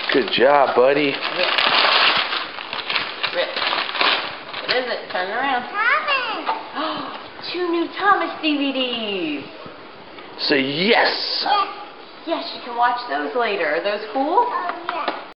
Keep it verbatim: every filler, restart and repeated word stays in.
Good job, buddy. Rip. Rip. What is it? Turn around. Thomas! Two new Thomas D V Ds. Say yes! Yes, you can watch those later. Are those cool? Oh, yeah.